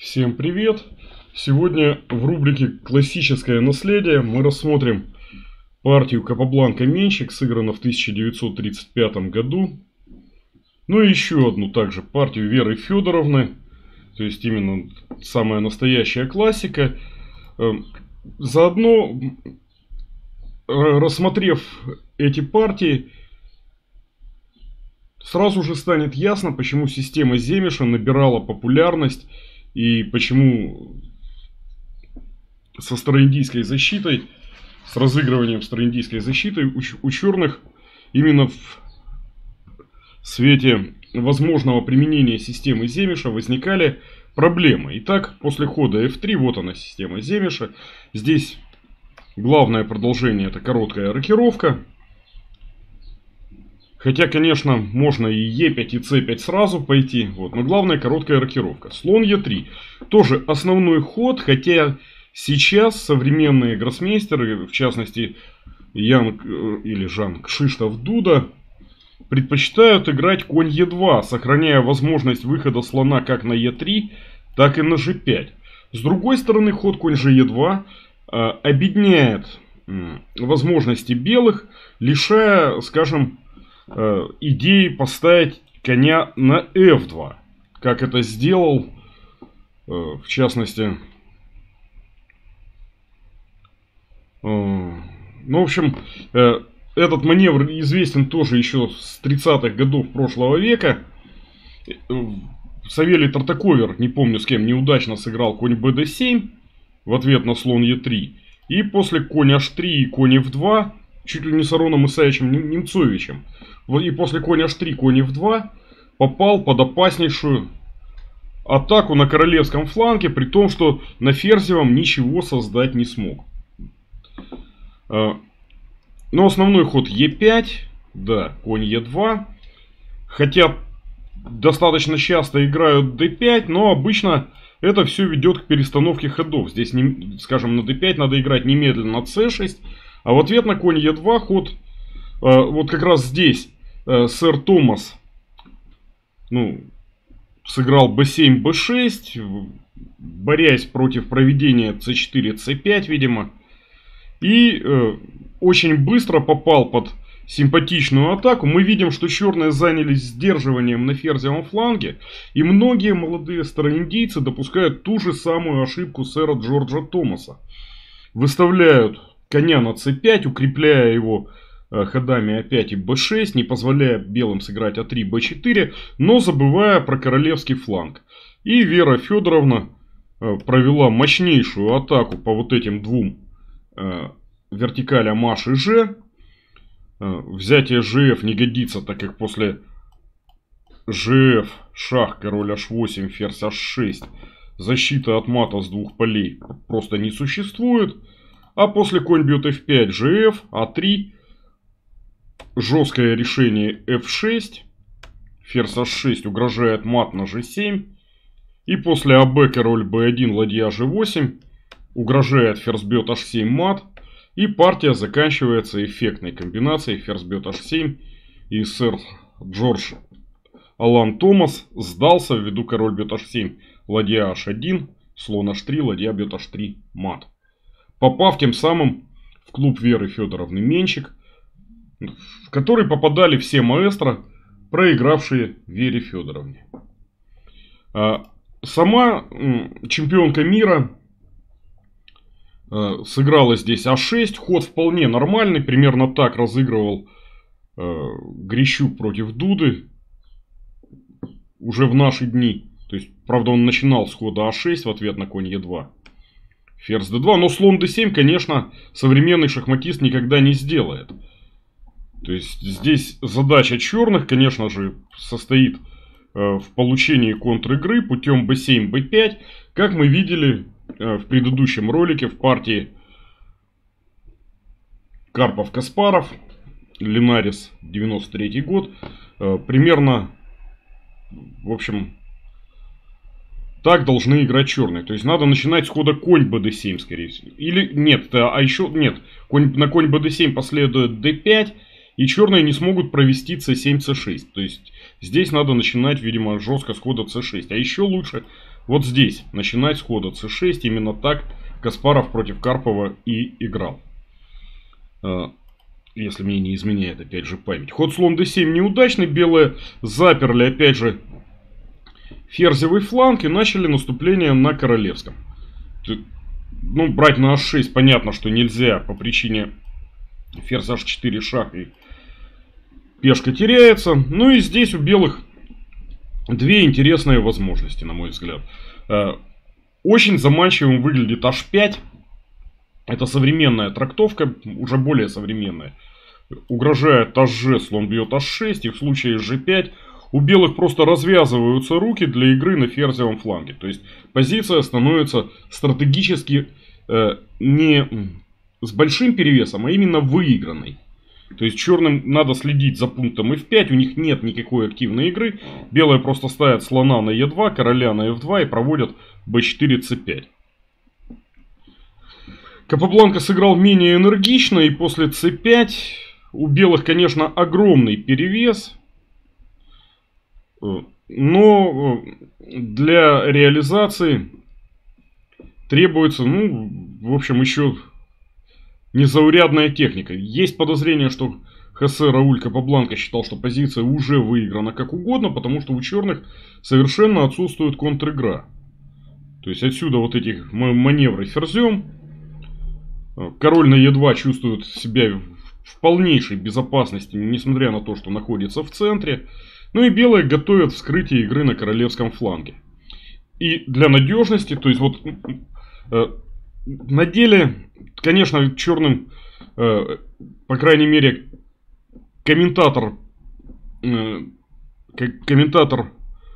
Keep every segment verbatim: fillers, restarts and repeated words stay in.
Всем привет! Сегодня в рубрике «Классическое наследие» мы рассмотрим партию Капабланка-Менщик, сыграна в тысяча девятьсот тридцать пятом году. Ну и еще одну также партию Веры Федоровны, то есть именно самая настоящая классика. Заодно, рассмотрев эти партии, сразу же станет ясно, почему система Земеша набирала популярность и почему со староиндийской защитой, с разыгрыванием староиндийской защиты у, у черных именно в свете возможного применения системы Земеша возникали проблемы. Итак, после хода эф три, вот она система Земеша. Здесь главное продолжение — это короткая рокировка. Хотя, конечно, можно и е пять, и цэ пять сразу пойти. Вот, но главное — короткая рокировка. Слон е три. Тоже основной ход, хотя сейчас современные гроссмейстеры, в частности Ян или Жан Кшиштоф Дуда, предпочитают играть конь е два, сохраняя возможность выхода слона как на е три, так и на жэ пять. С другой стороны, ход конь же е два э, обедняет э, возможности белых, лишая, скажем, идеи поставить коня на эф два, как это сделал, в частности, ну, в общем, этот маневр известен тоже еще с тридцатых годов прошлого века. Савелий Тартаковер, не помню с кем, неудачно сыграл конь бэ дэ семь в ответ на слон е три, и после конь аш три и конь эф два, чуть ли не с Ароном Исаевичем Немцовичем, и после конь аш три, конь эф два попал под опаснейшую атаку на королевском фланге, при том, что на ферзевом ничего создать не смог. Но основной ход е пять, да, конь е два. Хотя достаточно часто играют дэ пять, но обычно это все ведет к перестановке ходов. Здесь, скажем, на дэ пять надо играть немедленно на цэ шесть, а в ответ на конь е два ход, вот как раз здесь сэр Томас, ну, сыграл бэ семь, бэ шесть, борясь против проведения цэ четыре, цэ пять, видимо. И э, очень быстро попал под симпатичную атаку. Мы видим, что черные занялись сдерживанием на ферзевом фланге. И многие молодые староиндийцы допускают ту же самую ошибку сэра Джорджа Томаса. Выставляют коня на цэ пять, укрепляя его ходами а пять и бэ шесть, не позволяя белым сыграть а три, бэ четыре, но забывая про королевский фланг. И Вера Федоровна провела мощнейшую атаку по вот этим двум вертикалям аш и же. Взятие жэ эф не годится, так как после жэ эф шах, король аш восемь, ферзь аш шесть защита от мата с двух полей просто не существует. А после конь бьет эф пять, жэ эф, а три, жесткое решение эф шесть, ферзь аш шесть угрожает мат на жэ семь. И после АБ король бэ один, ладья жэ восемь угрожает ферзь бьет аш семь мат. И партия заканчивается эффектной комбинацией ферзь бьет аш семь. И сэр Джордж Алан Томас сдался ввиду король бьет аш семь, ладья аш один, слон аш три, ладья бьет аш три мат, попав тем самым в клуб Веры Федоровны Менщик, в который попадали все маэстро, проигравшие Вере Федоровне. Сама чемпионка мира сыграла здесь а шесть. Ход вполне нормальный. Примерно так разыгрывал Грищук против Дуды уже в наши дни. То есть, правда, он начинал с хода а шесть в ответ на конь е два. Ферзь дэ два. Но слон дэ семь, конечно, современный шахматист никогда не сделает. То есть, здесь задача черных, конечно же, состоит э, в получении контр-игры путем бэ семь, бэ пять. Как мы видели э, в предыдущем ролике в партии Карпов-Каспаров, Линарис, девяносто третий год. Э, примерно, в общем, так должны играть черные. То есть, надо начинать с хода конь бэ дэ семь, скорее всего. Или нет, а еще нет. Конь, на конь бэ дэ семь последует дэ пять. И черные не смогут провести цэ семь, цэ шесть. То есть здесь надо начинать, видимо, жестко с хода цэ шесть. А еще лучше вот здесь начинать с хода цэ шесть. Именно так Каспаров против Карпова и играл. Если мне не изменяет, опять же, память. Ход слон дэ семь неудачный. Белые заперли, опять же, ферзевый фланг и начали наступление на королевском. Ну, брать на аш шесть понятно, что нельзя по причине ферзь аш четыре шах и пешка теряется. Ну и здесь у белых две интересные возможности, на мой взгляд. Очень заманчивым выглядит аш пять. Это современная трактовка, уже более современная. Угрожает аш-же, слон бьет аш шесть, и в случае жэ пять у белых просто развязываются руки для игры на ферзевом фланге. То есть позиция становится стратегически э, не с большим перевесом, а именно выигранной. То есть черным надо следить за пунктом эф пять, у них нет никакой активной игры. Белые просто ставят слона на е два, короля на эф два и проводят бэ четыре цэ пять. Капабланка сыграл менее энергично, и после цэ пять у белых, конечно, огромный перевес. Но для реализации требуется, ну, в общем, еще незаурядная техника. Есть подозрение, что Хосе Рауль Капабланка считал, что позиция уже выиграна как угодно, потому что у черных совершенно отсутствует контр-игра. То есть отсюда вот эти маневры ферзем. Король на е два чувствует себя в полнейшей безопасности, несмотря на то, что находится в центре. Ну и белые готовят вскрытие игры на королевском фланге. И для надежности, то есть вот э, на деле, конечно, черным, э, по крайней мере, комментатор, э, комментатор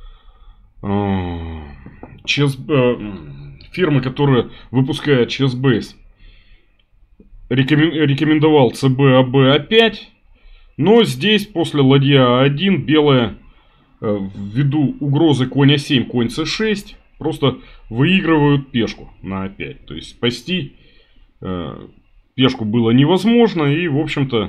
э, чес, э, фирмы, которая выпускает Chessbase, рекомендовал цэ бэ а бэ а пять, но здесь после ладья а один белые э, ввиду угрозы конь а семь, конь цэ шесть просто выигрывают пешку на а пять. То есть спасти э, пешку было невозможно, и в общем-то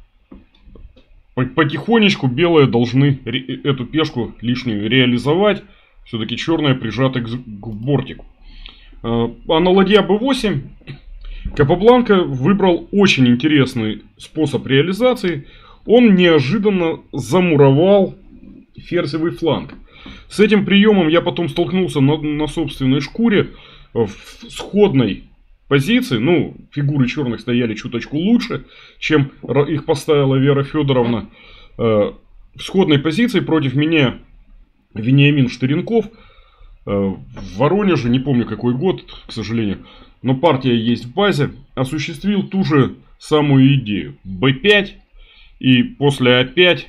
потихонечку белые должны эту пешку лишнюю реализовать. Все-таки черные прижаты к, к бортику. Э, а на ладья бэ восемь Капабланка выбрал очень интересный способ реализации. Он неожиданно замуровал ферзевый фланг. С этим приемом я потом столкнулся на, на собственной шкуре в сходной позиции. Ну, фигуры черных стояли чуточку лучше, чем их поставила Вера Федоровна. В сходной позиции против меня Вениамин Штеренков в Воронеже, не помню какой год, к сожалению, но партия есть в базе, осуществил ту же самую идею. бэ пять, и после а пять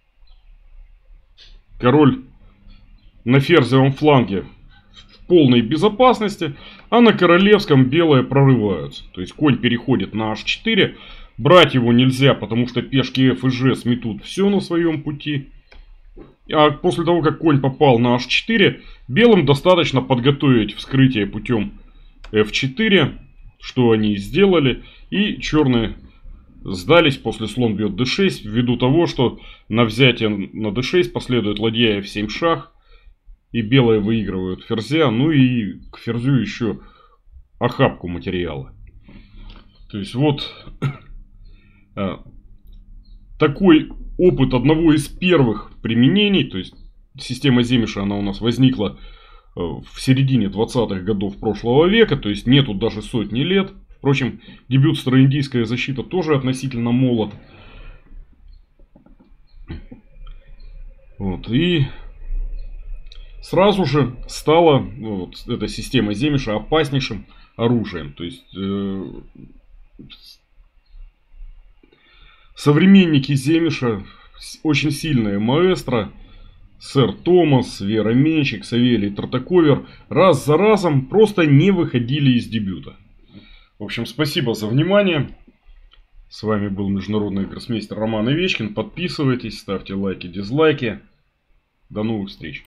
король на ферзевом фланге в полной безопасности, а на королевском белые прорываются. То есть конь переходит на аш четыре, брать его нельзя, потому что пешки эф и же сметут все на своем пути. А после того, как конь попал на аш четыре, белым достаточно подготовить вскрытие путем эф четыре, что они и сделали, и черные сдались после слон бьет дэ шесть, ввиду того, что на взятие на дэ шесть последует ладья эф семь шах, и белые выигрывают ферзя, ну и к ферзю еще охапку материала. То есть вот такой опыт одного из первых применений, то есть система Земиша, она у нас возникла в середине двадцатых годов прошлого века, то есть нету даже сотни лет. Впрочем, дебют староиндийская защита тоже относительно молод. Вот, и сразу же стала вот, эта система Земиша опаснейшим оружием. То есть э, современники Земиша, очень сильные маэстро, сэр Томас, Вера Менчик, Савелий Тартаковер, раз за разом просто не выходили из дебюта. В общем, спасибо за внимание. С вами был международный гроссмейстер Роман Овечкин. Подписывайтесь, ставьте лайки, дизлайки. До новых встреч.